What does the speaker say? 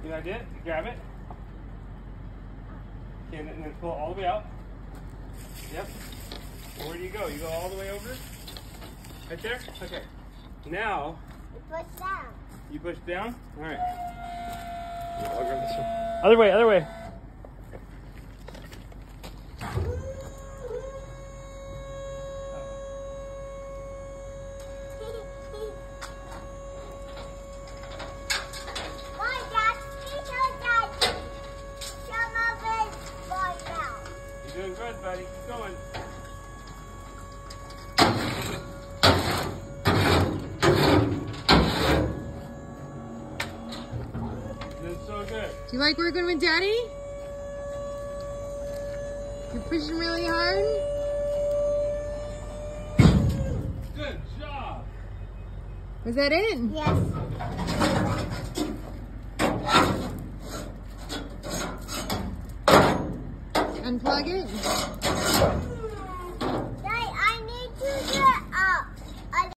Good idea. Grab it. Okay, and then pull it all the way out. Yep. Well, where do you go? You go all the way over? Right there? Okay. Now. Push down. You push down? Alright. I'll grab this one. Other way, other way. You're doing good, buddy. Keep going. Doing so good. Do you like working with Daddy? You're pushing really hard? Good job. Was that it? Yes. Unplug it.